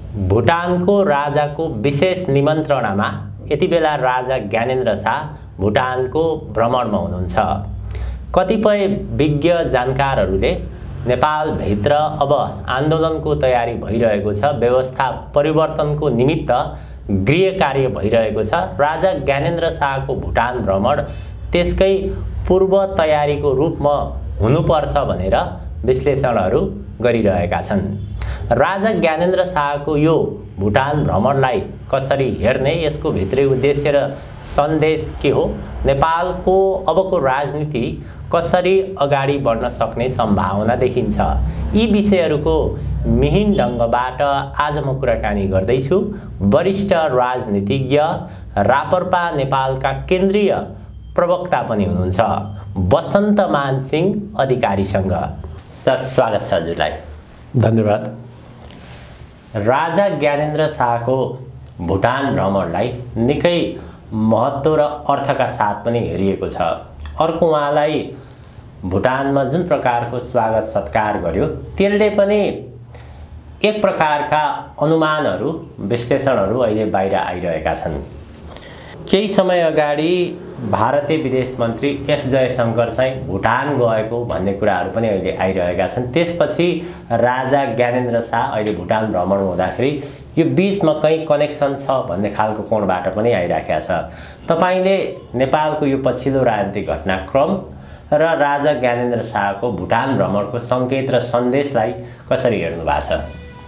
भुटानको राजाको विशेष निमन्त्रणामा यति बेला राजा ज्ञानेन्द्र शाह भुटानको भ्रमणमा हुनुहुन्छ। कतिपय विज्ञ जानकारहरूले नेपालभित्र अब आन्दोलनको तयारी भइरहेको छ, व्यवस्था परिवर्तनको निमित्त गृह कार्य भइरहेको छ। राजा ज्ञानेन्द्र शाहको भुटान भ्रमण त्यसकै पूर्व तयारीको रूपमा हुनुपर्छ भनेर विश्लेषणहरू गरिरहेका छन्। राजा ज्ञानेन्द्र शाहको यो भुटान भ्रमणलाई कसरी हेर्ने, यसको भित्री उद्देश्य र सन्देश के हो, नेपालको अबको राजनीति कसरी अगाडि बढ्न सक्ने सम्भावना देखिन्छ, यी विषयहरूको मिहिन ढङ्गबाट आज म कुराकानी गर्दैछु वरिष्ठ राजनीतिज्ञ, रापरपा नेपालका केन्द्रीय प्रवक्ता पनि हुनुहुन्छ वसन्त मान सिंह अधिकारीसँग। सर, स्वागत छ हजुरलाई। धन्यवाद। राजा ज्ञानेन्द्र शाहको भुटान भ्रमणलाई निकै महत्त्व र अर्थका साथ पनि हेरिएको छ। अर्को उहाँलाई भुटानमा जुन प्रकारको स्वागत सत्कार गर्यो त्यसले पनि एक प्रकारका अनुमानहरू, विश्लेषणहरू अहिले बाहिर आइरहेका छन्। केही समय अगाडि भारतीय विदेश मन्त्री एस जयशंकर चाहिँ भुटान गएको भन्ने कुराहरू पनि अहिले आइरहेका छन्। त्यसपछि राजा ज्ञानेन्द्र शाह अहिले भुटान भ्रमण हुँदाखेरि यो बीचमा कहीँ कनेक्सन छ भन्ने खालको कोणबाट पनि आइराखेको छ। तपाईले नेपालको यो पछिल्लो राजनीतिक घटनाक्रम र राजा ज्ञानेन्द्र शाहको भुटान भ्रमणको सङ्केत र सन्देशलाई कसरी हेर्नु भएको छ?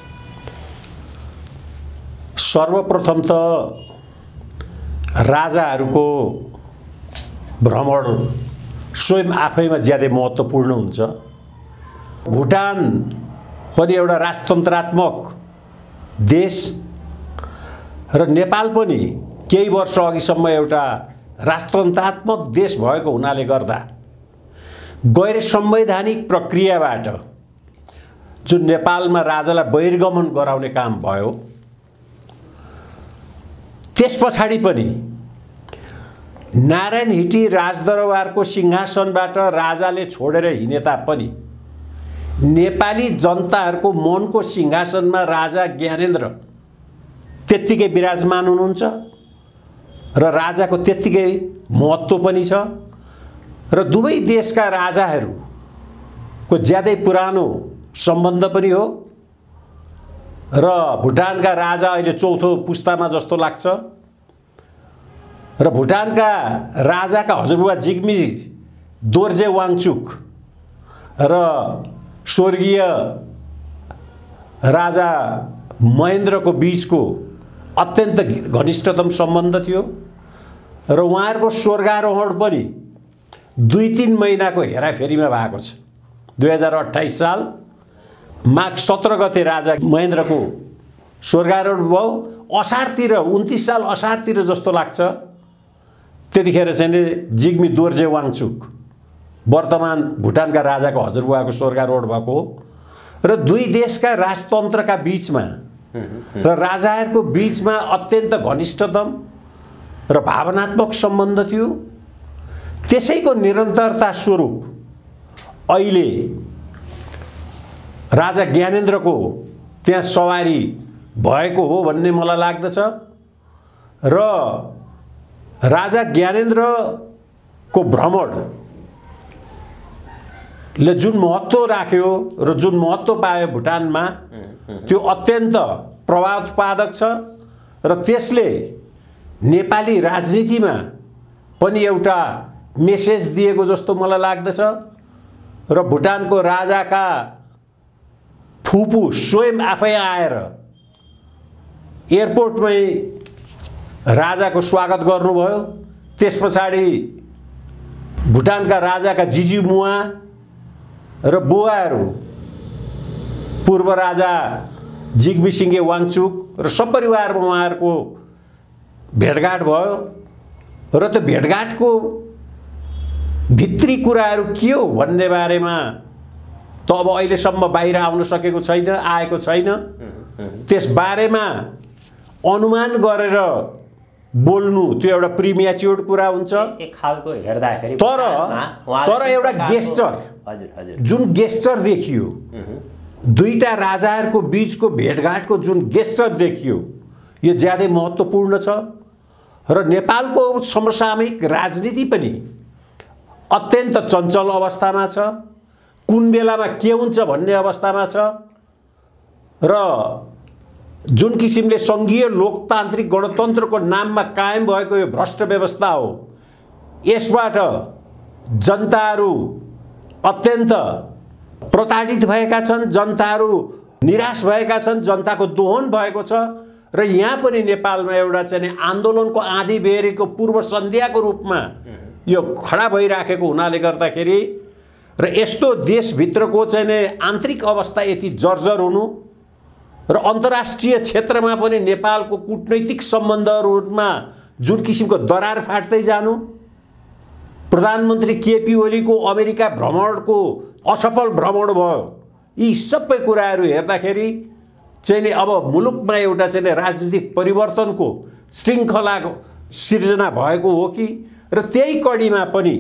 सर्वप्रथम त राजाहरूको भ्रमण स्वयं आफैमा ज्यादै महत्त्वपूर्ण हुन्छ। भुटान पनि एउटा राजतन्त्रात्मक देश र नेपाल पनि केही वर्ष अघिसम्म एउटा राजतन्त्रात्मक देश भएको हुनाले गर्दा गैर संवैधानिक प्रक्रियाबाट जुन नेपालमा राजालाई बहिर्गमन गराउने काम भयो, त्यस पछाडि पनि नारायण हिटी राजदरबारको सिंहासनबाट राजाले छोडेर हिँडे तापनि नेपाली जनताहरूको मनको सिंहासनमा राजा ज्ञानेन्द्र त्यत्तिकै विराजमान हुनुहुन्छ र राजाको त्यत्तिकै महत्त्व पनि छ र दुवै देशका राजाहरूको ज्यादै पुरानो सम्बन्ध पनि हो र भुटानका राजा अहिले चौथो पुस्तामा जस्तो लाग्छ र भुटानका राजाका हजुरबुवा जिग्मी दोर्जे वाङचुक र स्वर्गीय राजा महेन्द्रको बीचको अत्यन्त घनिष्ठतम सम्बन्ध थियो र उहाँहरूको स्वर्गारोहण पनि 2-3 महिनाको हेराफेरीमा भएको छ। 2028 साल माघ 17 गते राजा महेन्द्रको स्वर्गारोहण भयो। असारतिर 29 साल असारतिर जस्तो लाग्छ, त्यतिखेर चाहिँ जिग्मी दोर्जे वाङचुक वर्तमान भुटानका राजाको हजुरबुवाको स्वर्गारोहण भएको र दुई देशका राजतन्त्रका बीचमा र राजाहरूको बीचमा अत्यन्त घनिष्ठतम र भावनात्मक सम्बन्ध थियो। त्यसैको निरन्तरता स्वरूप अहिले राजा ज्ञानेन्द्रको त्यहाँ सवारी भएको हो भन्ने मलाई लाग्दछ र राजा ज्ञानेन्द्रको भ्रमणले जुन महत्त्व राख्यो र जुन महत्त्व पायो भुटानमा, त्यो अत्यन्त प्रभावोत्पादक छ र त्यसले नेपाली राजनीतिमा पनि एउटा मेसेज दिएको जस्तो मलाई लाग्दछ र भुटानको राजाका फुपू स्वयं आफै आएर एयरपोर्टमै राजाको स्वागत गर्नुभयो। त्यस पछाडि भुटानका राजाका जिजुमुवा र बुवाहरू पूर्व राजा जिग्मी सिंगे वाङचुक र सपरिवारमा उहाँहरूको भेटघाट भयो र त्यो भेटघाटको भित्री कुराहरू के हो भन्ने बारेमा त अब अहिलेसम्म बाहिर आउन सकेको छैन, आएको छैन। त्यस बारेमा अनुमान गरेर बोल्नु त्यो एउटा प्रिम्याच्योर्ड कुरा हुन्छ। एक खालको हेर्दाखेरि तर एउटा गेस्चर, जुन गेस्चर देखियो दुईटा राजाहरूको बीचको भेटघाटको जुन गेस्चर देखियो यो ज्यादै महत्त्वपूर्ण छ र नेपालको समसामयिक राजनीति पनि अत्यन्त चञ्चल अवस्थामा छ। कुन बेलामा के हुन्छ भन्ने अवस्थामा छ र जुन किसिमले सङ्घीय लोकतान्त्रिक गणतन्त्रको नाममा कायम भएको यो भ्रष्ट व्यवस्था हो, यसबाट जनताहरू अत्यन्त प्रताडित भएका छन्, जनताहरू निराश भएका छन्, जनताको दोहन भएको छ र यहाँ पनि नेपालमा एउटा चाहिँ आन्दोलनको आँधी बेहोरेको पूर्व सन्ध्याको रूपमा यो खडा भइराखेको हुनाले गर्दाखेरि र यस्तो देशभित्रको चाहिँ आन्तरिक अवस्था यति जर्जर हुनु र अन्तर्राष्ट्रिय क्षेत्रमा पनि नेपालको कूटनैतिक सम्बन्धहरूमा जुन किसिमको दरार फाट्दै जानु, प्रधानमन्त्री केपी ओलीको अमेरिका भ्रमणको असफल भ्रमण भयो, यी सबै कुराहरू हेर्दाखेरि चाहिँ अब मुलुकमा एउटा चाहिँ राजनीतिक परिवर्तनको श्रृङ्खलाको सिर्जना भएको हो कि र त्यही कडीमा पनि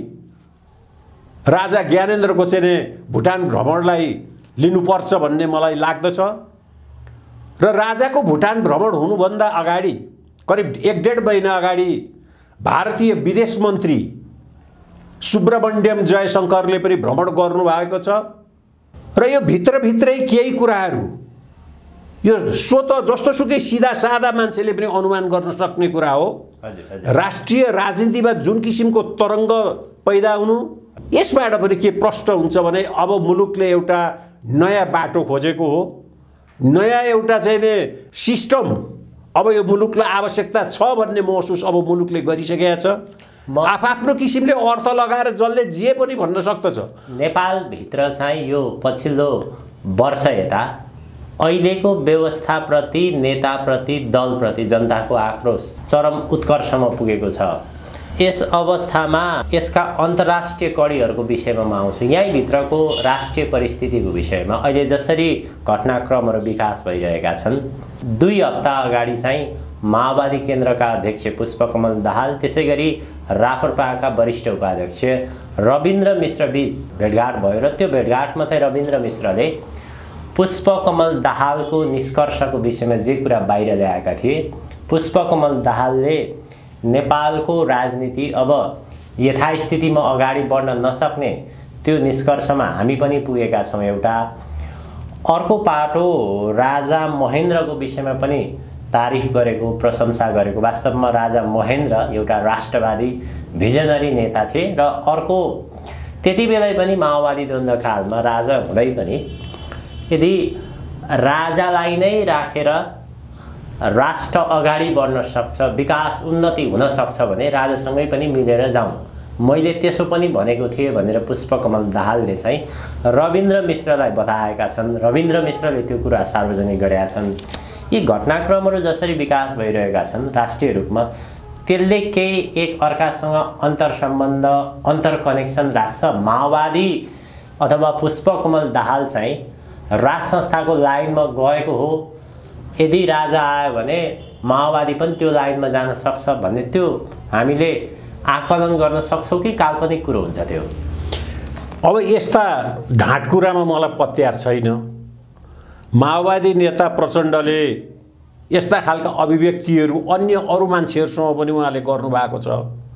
राजा ज्ञानेन्द्रको चाहिँ भुटान भ्रमणलाई लिनुपर्छ भन्ने मलाई लाग्दछ र राजाको भुटान भ्रमण हुनुभन्दा अगाडि करिब 1.5 महिना अगाडि भारतीय विदेश मन्त्री सुब्रमण्यम जयशङ्करले पनि भ्रमण गर्नुभएको छ र यो भित्रभित्रै केही कुराहरू यो स्वतः जस्तोसुकै सिधा सादा मान्छेले पनि अनुमान गर्न सक्ने कुरा हो। राष्ट्रिय राजनीतिमा जुन किसिमको तरङ्ग पैदा हुनु, यसबाट पनि के प्रष्ट हुन्छ भने अब मुलुकले एउटा नयाँ बाटो खोजेको हो, नयाँ एउटा चाहिँ सिस्टम अब यो मुलुकलाई आवश्यकता छ भन्ने महसुस अब मुलुकले गरिसकेका छ। आफ्नो किसिमले अर्थ लगाएर जसले जे पनि भन्न सक्दछ। नेपालभित्र चाहिँ यो पछिल्लो वर्ष यता अहिलेको व्यवस्थाप्रति, नेताप्रति, दलप्रति जनताको आक्रोश चरम उत्कर्षमा पुगेको छ। यस अवस्थामा यसका अन्तर्राष्ट्रिय कडीहरूको विषयमा म आउँछु। यहीँभित्रको राष्ट्रिय परिस्थितिको विषयमा अहिले जसरी घटनाक्रमहरू विकास भइरहेका छन्, 2 हप्ता अगाडि चाहिँ माओवादी केन्द्रका अध्यक्ष पुष्पकमल दाहाल, त्यसै गरी राप्रपाका वरिष्ठ उपाध्यक्ष रविन्द्र मिश्र बीच भेटघाट भयो र त्यो भेटघाटमा चाहिँ रविन्द्र मिश्रले पुष्पकमल दाहालको निष्कर्षको विषयमा जे कुरा बाहिर ल्याएका थिए, पुष्पकमल दाहालले नेपालको राजनीति अब यथास्थितिमा अगाडि बढ्न नसक्ने त्यो निष्कर्षमा हामी पनि पुगेका छौँ। एउटा अर्को पाटो राजा महेन्द्रको विषयमा पनि तारिफ गरेको, प्रशंसा गरेको। वास्तवमा राजा महेन्द्र एउटा राष्ट्रवादी भिजनरी नेता थिए र अर्को त्यति बेलै पनि माओवादी द्वन्द्वकालमा राजा हुँदै पनि यदि राजालाई नै राखेर राष्ट्र अगाडि बढ्न सक्छ, विकास उन्नति हुन सक्छ भने राजासँगै पनि मिलेर जाउँ, मैले त्यसो पनि भनेको थिएँ भनेर पुष्पकमल दाहालले चाहिँ रविन्द्र मिश्रलाई बताएका छन्। रविन्द्र मिश्रले त्यो कुरा सार्वजनिक गरेका छन्। यी घटनाक्रमहरू जसरी विकास भइरहेका छन् राष्ट्रिय रूपमा, त्यसले केही एक अर्कासँग अन्तर्सम्बन्ध, अन्तर कनेक्सन राख्छ। माओवादी अथवा पुष्पकमल दाहाल चाहिँ राज संस्थाको लाइनमा गएको हो, यदि राजा आयो भने माओवादी पनि त्यो लाइनमा जान सक्छ भन्ने त्यो हामीले आकलन गर्न सक्छौँ कि काल्पनिक कुरो हुन्छ त्यो? अब यस्ता ढाँट कुरामा मलाई पत्यार छैन। माओवादी नेता प्रचण्डले यस्ता खालका अभिव्यक्तिहरू अन्य अरू मान्छेहरूसँग पनि उहाँले गर्नुभएको छ।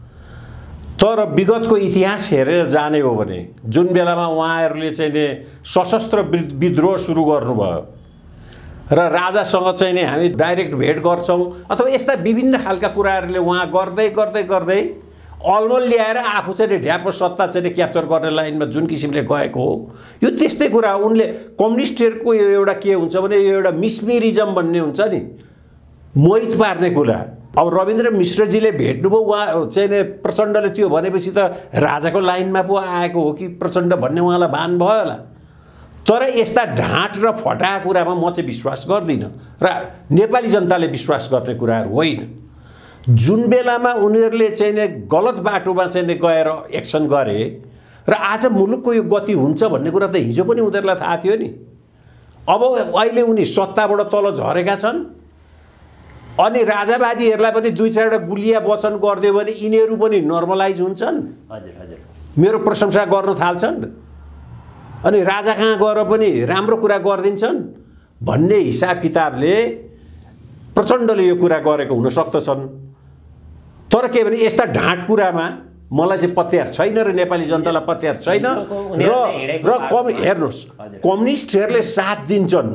तर विगतको इतिहास हेरेर जाने हो भने जुन बेलामा उहाँहरूले चाहिँ सशस्त्र विद्रोह सुरु गर्नुभयो र राजासँग चाहिँ नि हामी डाइरेक्ट भेट गर्छौँ अथवा यस्ता विभिन्न खालका कुराहरूले उहाँ गर्दै गर्दै गर्दै अलमल ल्याएर आफू चाहिँ ढ्यापो सत्ता चाहिँ क्याप्चर गर्ने लाइनमा जुन किसिमले गएको हो, यो त्यस्तै कुरा हो। उनले कम्युनिस्टहरूको यो एउटा के हुन्छ भने यो एउटा मिसमेरिजम भन्ने हुन्छ नि, मोहित पार्ने कुरा। अब रविन्द्र मिश्रजीले भेट्नुभयो, उहाँ चाहिँ प्रचण्डले त्यो भनेपछि त राजाको लाइनमा पो आएको हो कि प्रचण्ड भन्ने उहाँलाई भान भयो होला। तर यस्ता ढाँट र फटाहा कुरामा म चाहिँ विश्वास गर्दिनँ र नेपाली जनताले विश्वास गर्ने कुराहरू होइन। जुन बेलामा उनीहरूले चाहिँ गलत बाटोमा चाहिँ गएर एक्सन गरे र आज मुलुकको यो गति हुन्छ भन्ने कुरा त हिजो पनि उनीहरूलाई थाहा थियो नि। अब अहिले उनी सत्ताबाट तल झरेका छन् अनि राजावादीहरूलाई पनि 2-4वटा गुलिया वचन गरिदियो भने यिनीहरू पनि नर्मलाइज हुन्छन्, हजुर हजुर, मेरो प्रशंसा गर्न थाल्छन् अनि राजा कहाँ गएर पनि राम्रो कुरा गरिदिन्छन् भन्ने हिसाब किताबले प्रचण्डले यो कुरा गरेको हुन सक्दछन्। तर के भने यस्ता ढाँट कुरामा मलाई चाहिँ पत्यार छैन र नेपाली जनतालाई पत्यार छैन र हेर्नुहोस् कम्युनिस्टहरूले साथ दिन्छन्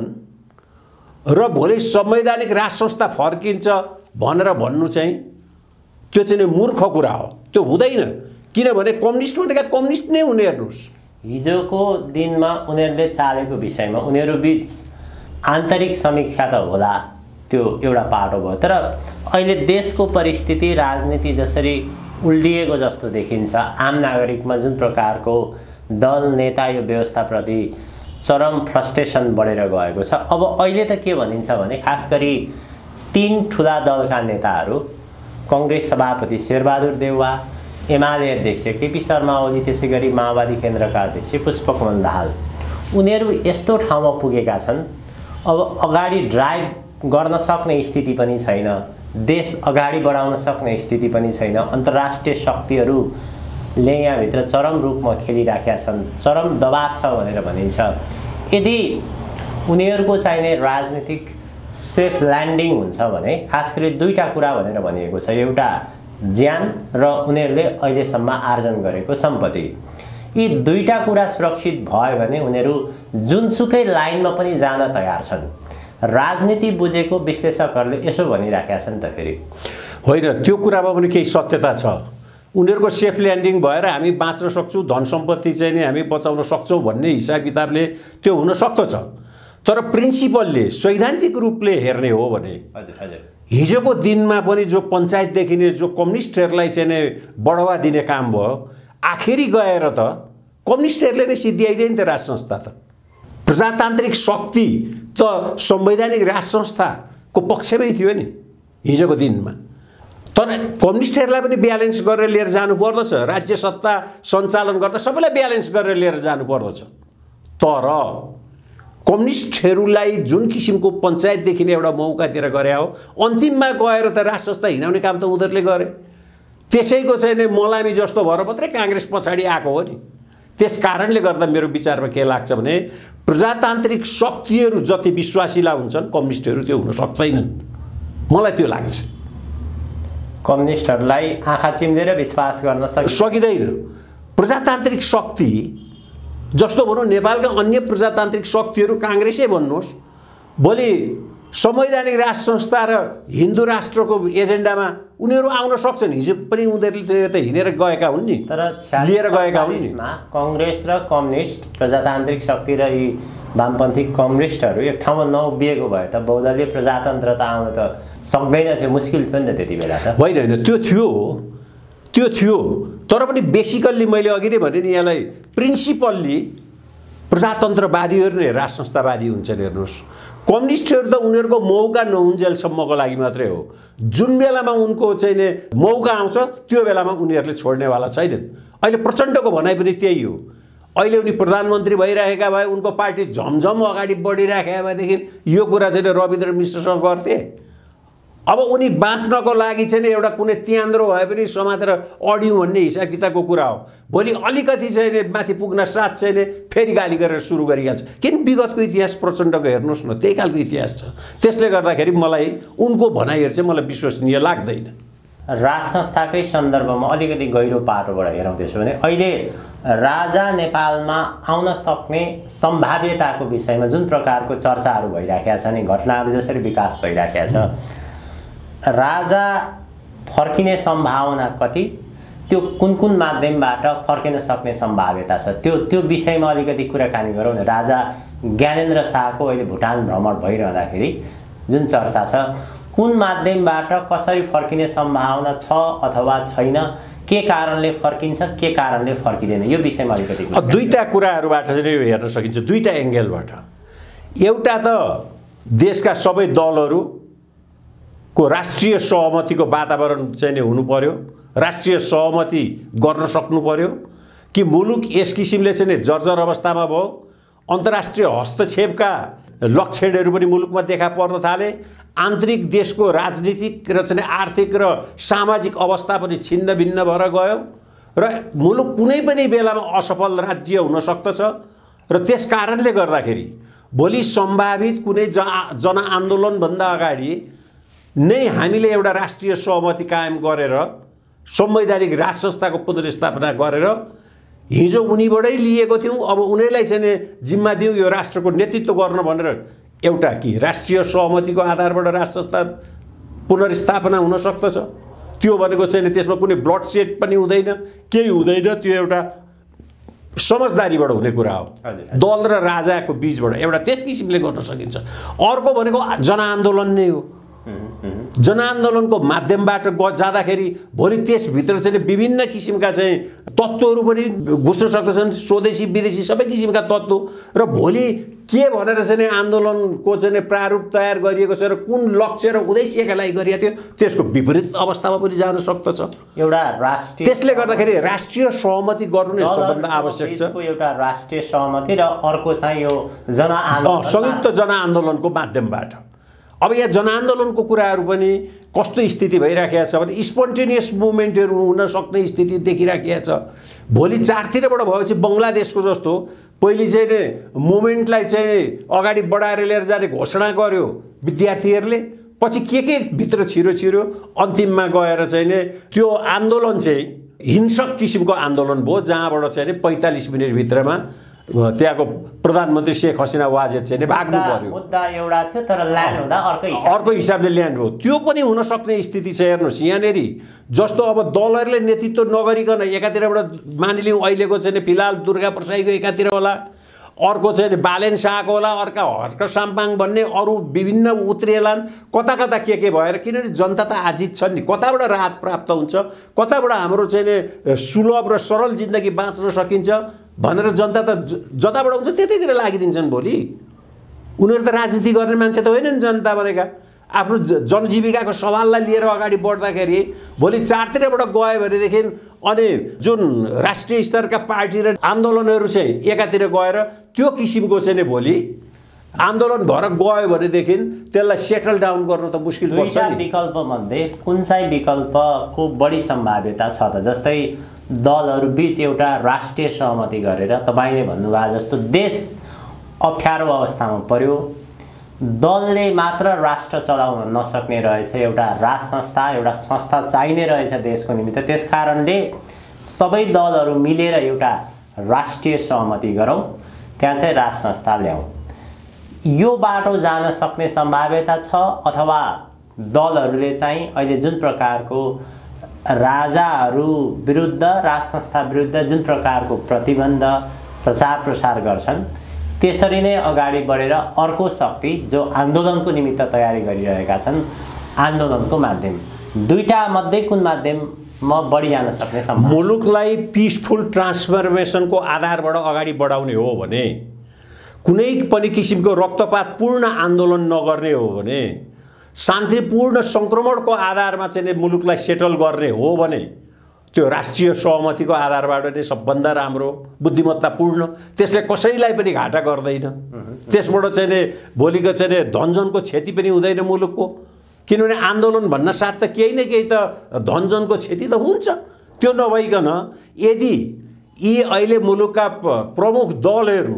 र भोलि संवैधानिक राज संस्था फर्किन्छ भनेर भन्नु चाहिँ त्यो चाहिँ मूर्ख कुरा हो, त्यो हुँदैन। किनभने कम्युनिस्ट भनेका कम्युनिस्ट नै हुने। हेर्नुहोस् हिजोको दिनमा उनीहरूले चालेको विषयमा उनीहरू बीच आन्तरिक समीक्षा त होला, त्यो एउटा पाटो भयो। तर अहिले देशको परिस्थिति राजनीति जसरी उल्टिएको जस्तो देखिन्छ, आम नागरिकमा जुन प्रकारको दल नेता यो व्यवस्थाप्रति चरम फ्रस्ट्रेसन बढेर गएको छ। अब अहिले त के भनिन्छ भने खास गरी 3 ठुला दलका नेताहरू कांग्रेस सभापति शेरबहादुर देउवा, एमाले अध्यक्ष केपी शर्मा ओली, त्यसै गरी माओवादी केन्द्रका अध्यक्ष पुष्पकमल दाहाल, उनीहरू यस्तो ठाउँमा पुगेका छन् अब अगाडि ड्राइभ गर्न सक्ने स्थिति पनि छैन, देश अगाडि बढाउन सक्ने स्थिति पनि छैन। अन्तर्राष्ट्रिय शक्तिहरूले यहाँभित्र चरम रूपमा खेलिराखेका छन्, चरम दबाव छ भनेर भनिन्छ। यदि उनीहरूको चाहिने राजनीतिक सेफ ल्यान्डिङ हुन्छ भने खास गरी 2टा कुरा भनेर भनिएको छ, एउटा ज्यान र उनीहरूले अहिलेसम्म आर्जन गरेको सम्पत्ति। यी 2टा कुरा सुरक्षित भयो भने उनीहरू जुनसुकै लाइनमा पनि जान तयार छन्। राजनीति बुझेको विश्लेषकहरूले यसो भनिराखेका छन् त फेरि होइन, त्यो कुरामा पनि केही सत्यता छ। उनीहरूको सेफ ल्यान्डिङ भएर हामी बाँच्न सक्छौँ, धन सम्पत्ति चाहिँ नि हामी बचाउन सक्छौँ भन्ने हिसाब किताबले त्यो हुन सक्दछ। तर प्रिन्सिपलले सैद्धान्तिक रूपले हेर्ने हो भने हिजोको दिनमा पनि जो पञ्चायतदेखि नै जो कम्युनिस्टहरूलाई चाहिँ नै बढावा दिने काम भयो, आखिरी गएर त कम्युनिस्टहरूले नै सिद्ध्याइदिए नि त राज संस्था। त प्रजातान्त्रिक शक्ति त संवैधानिक राज संस्थाको पक्षमै थियो नि हिजोको दिनमा। तर कम्युनिस्टहरूलाई पनि ब्यालेन्स गरेर लिएर जानुपर्दछ, राज्य सत्ता सञ्चालन गर्दा सबैलाई ब्यालेन्स गरेर लिएर जानुपर्दछ। तर कम्युनिस्टहरूलाई जुन किसिमको पञ्चायतदेखि नै एउटा मौकातिर गरे हो, अन्तिममा गएर त राज संस्था हिँडाउने काम त उनीहरूले गरे। त्यसैको चाहिँ नि मलामी जस्तो भएर मात्रै काङ्ग्रेस पछाडि आएको हो नि। त्यस कारणले गर्दा मेरो विचारमा के लाग्छ भने प्रजातान्त्रिक शक्तिहरू जति विश्वासिला हुन्छन् कम्युनिस्टहरू त्यो हुन सक्दैनन्, मलाई त्यो लाग्छ। कम्युनिस्टहरूलाई आँखा चिम्लेर विश्वास गर्न सकिँदैन। प्रजातान्त्रिक शक्ति जस्तो भनौँ नेपालका अन्य प्रजातान्त्रिक शक्तिहरू काङ्ग्रेसै भन्नुहोस्, भोलि संवैधानिक राज संस्था र हिन्दू राष्ट्रको एजेन्डामा उनीहरू आउन सक्छन्। हिजो पनि उनीहरूले त हिँडेर गएका हुन् नि, तर लिएर गएका हुन् नि। कांग्रेस र कम्युनिस्ट प्रजातान्त्रिक शक्ति र यी वामपन्थी कम्युनिस्टहरू एक ठाउँमा नउभिएको भए त बहुदलीय प्रजातन्त्रता आउन त सक्दैन थियो, मुस्किल थियो नि त त्यति बेला त। होइन, त्यो थियो तर पनि बेसिकल्ली मैले अघि नै भने नि यहाँलाई प्रिन्सिपल्ली प्रजातन्त्रवादीहरू नै राज संस्थावादी हुन्छन्। हेर्नुहोस् कम्युनिस्टहरू त उनीहरूको मौका नहुन्जेलसम्मको लागि मात्रै हो। जुन बेलामा उनको चाहिँ नि मौका आउँछ त्यो बेलामा उनीहरूले छोड्नेवाला छैनन्। अहिले प्रचण्डको भनाइ पनि त्यही हो। अहिले उनी प्रधानमन्त्री भइरहेका भए उनको पार्टी झमझम अगाडि बढिराखेका भएदेखि यो कुरा चाहिँ रविन्द्र मिश्रसँग गर्थे। अब उनी बाँच्नको लागि चाहिँ एउटा कुनै त्यान्द्रो भए पनि समातेर अडियो भन्ने हिसाब किताबको कुरा हो। भोलि अलिकति चाहिँ माथि पुग्न साथ चाहिँ फेरि गाली गरेर सुरु गरिहाल्छ। किन विगतको इतिहास प्रचण्डको हेर्नुहोस् न, त्यही खालको इतिहास छ। त्यसले गर्दाखेरि मलाई उनको भनाइहरू चाहिँ मलाई विश्वसनीय लाग्दैन। राज संस्थाकै सन्दर्भमा अलिकति गहिरो पाटोबाट हेरौँ त्यसो भने अहिले राजा नेपालमा आउन सक्ने सम्भाव्यताको विषयमा जुन प्रकारको चर्चाहरू भइराखेका छन्, घटनाहरू जसरी विकास भइराखेका छ, राजा फर्किने सम्भावना कति, त्यो कुन कुन माध्यमबाट फर्किन सक्ने सम्भाव्यता छ, त्यो विषयमा अलिकति कुराकानी गरौँ न। राजा ज्ञानेन्द्र शाहको अहिले भुटान भ्रमण भइरहँदाखेरि जुन चर्चा छ, कुन माध्यमबाट कसरी फर्किने सम्भावना छ अथवा छैन, के कारणले फर्किन्छ, के कारणले फर्किँदैन, यो विषयमा अलिकति 2टा कुराहरूबाट चाहिँ हेर्न सकिन्छ, 2टा एङ्गलबाट। एउटा त देशका सबै दलहरूको राष्ट्रिय सहमतिको वातावरण चाहिँ हुनु पर्यो, राष्ट्रिय सहमति गर्न सक्नु पर्यो कि मुलुक यस किसिमले चाहिँ जर्जर अवस्थामा भयो, अन्तर्राष्ट्रिय हस्तक्षेपका लक्षणहरू पनि मुलुकमा देखा पर्न थाले, आन्तरिक देशको राजनीतिक र चाहिँ आर्थिक र सामाजिक अवस्था पनि छिन्न भिन्न भएर गयो र मुलुक कुनै पनि बेलामा असफल राज्य हुन सक्दछ र त्यस कारणले गर्दाखेरि भोलि सम्भावित कुनै जनआन्दोलनभन्दा अगाडि नै हामीले एउटा राष्ट्रिय सहमति कायम गरेर संवैधानिक राज संस्थाको पुनर्स्थापना गरेर हिजो उनीबाटै लिएको थियौँ, अब उनीहरूलाई चाहिँ जिम्मा दिउँ यो राष्ट्रको नेतृत्व गर्न भनेर एउटा कि राष्ट्रिय सहमतिको आधारबाट राज संस्था पुनर्स्थापना हुन सक्दछ। त्यो भनेको चाहिँ त्यसमा कुनै ब्लड सेड पनि हुँदैन, केही हुँदैन, त्यो एउटा समझदारीबाट हुने कुरा हो। दल र राजाको बीचबाट एउटा त्यस किसिमले गर्न सकिन्छ। अर्को भनेको जनआन्दोलन नै हो। जनआन्दोलनको माध्यमबाट जाँदाखेरि भोलि त्यसभित्र चाहिँ विभिन्न किसिमका चाहिँ तत्त्वहरू पनि घुस्न सक्दछन्, स्वदेशी विदेशी सबै किसिमका तत्त्व, र भोलि के भनेर चाहिँ आन्दोलनको चाहिँ प्रारूप तयार गरिएको छ र कुन लक्ष्य र उद्देश्यका लागि गरिएको थियो त्यसको विपरीत अवस्थामा पनि जान सक्दछ। एउटा राष्ट्रिय त्यसले गर्दाखेरि राष्ट्रिय सहमति गर्नु नै सबभन्दा आवश्यक छ। एउटा राष्ट्रिय सहमति र अर्को चाहिँ यो जनआन्दोलन, संयुक्त जनआन्दोलनको माध्यमबाट। अब यहाँ जनआन्दोलनको कुराहरू पनि कस्तो स्थिति भइराखेको छ भने स्पोन्टेनियस मुभमेन्टहरू हुन सक्ने स्थिति देखिराखेको छ। भोलि चारतिरबाट भएपछि बङ्गलादेशको जस्तो पहिले चाहिँ मुभमेन्टलाई चाहिँ अगाडि बढाएर लिएर जाने घोषणा गर्यो विद्यार्थीहरूले, पछि के भित्र छिरो अन्तिममा गएर चाहिँ त्यो आन्दोलन चाहिँ हिंसक किसिमको आन्दोलन भयो, जहाँबाट चाहिँ 45 मिनटभित्रमा त्यहाँको प्रधानमन्त्री शेख हसिना वाजेद चाहिँ भाग्नु पर्यो। मुद्दा एउटा थियो तर ल्यान्ड हुँदा अर्को हिसाबले ल्यान्ड हो। त्यो पनि हुन सक्ने स्थिति छ। हेर्नुहोस् यहाँनेरि जस्तो अब दलहरूले नेतृत्व नगरिकन एकातिरबाट मानिलिउँ अहिलेको चाहिँ फिलहाल दुर्गा प्रसाईको एकातिर होला, अर्को चाहिँ बालेन शाहको होला, अर्का हर्क साम्पाङ भन्ने, अरू विभिन्न उत्रिएलान् कता के भएर, किनभने जनता त आजित छन् नि। कताबाट राहत प्राप्त हुन्छ, कताबाट हाम्रो चाहिँ सुलभ र सरल जिन्दगी बाँच्न सकिन्छ भनेर जनता त जताबाट हुन्छ त्यतैतिर लागिदिन्छन्। भोलि उनीहरू त राजनीति गर्ने मान्छे त होइनन् जनता भनेका। आफ्नो जनजीविकाको सवाललाई लिएर अगाडि बढ्दाखेरि भोलि चारतिरबाट गयो भनेदेखि अनि जुन राष्ट्रिय स्तरका पार्टी र आन्दोलनहरू चाहिँ एकातिर गएर त्यो किसिमको चाहिँ भोलि आन्दोलन भएर गयो भनेदेखि त्यसलाई सेटल डाउन गर्नु त मुस्किल पर्छ नि। विकल्पमध्ये कुन चाहिँ विकल्पको बढी सम्भाव्यता छ त? जस्तै दलहरू बीच एउटा राष्ट्रिय सहमति गरेर तपाईँले भन्नुभयो जस्तो देश अप्ठ्यारो अवस्थामा पर्यो, दलले मात्र राष्ट्र चलाउन नसक्ने रहेछ, एउटा राज संस्था एउटा संस्था चाहिने रहेछ देशको निमित्त। त्यस कारणले सबै दलहरू मिलेर एउटा राष्ट्रिय सहमति गरौँ, त्यहाँ चाहिँ राज संस्था ल्याउँ। यो बाटो जान सक्ने सम्भाव्यता छ अथवा दलहरूले चाहिँ अहिले जुन प्रकारको राजाहरू विरुद्ध राज संस्था विरुद्ध जुन प्रकारको प्रतिबन्ध प्रचार प्रसार गर्छन् त्यसरी नै अगाडि बढेर अर्को शक्ति जो आन्दोलनको निमित्त तयारी गरिरहेका छन् आन्दोलनको माध्यम, दुईटा मध्ये कुन माध्यममा बढी जान सक्ने सम्भावना? मुलुकलाई पिसफुल ट्रान्सफर्मेसनको आधारबाट अगाडि बढाउने हो भने, कुनै पनि किसिमको रक्तपातपूर्ण आन्दोलन नगर्ने हो भने, शान्तिपूर्ण सङ्क्रमणको आधारमा चाहिँ मुलुकलाई सेटल गर्ने हो भने त्यो राष्ट्रिय सहमतिको आधारबाट नै सबभन्दा राम्रो, बुद्धिमत्तापूर्ण, त्यसले कसैलाई पनि घाटा गर्दैन। त्यसबाट चाहिँ भोलिको चाहिँ धनजनको क्षति पनि हुँदैन मुलुकको, किनभने आन्दोलन भन्न साथ त केही न केही त धनजनको क्षति त हुन्छ। त्यो नभइकन यदि यी अहिले मुलुकका प्रमुख दलहरू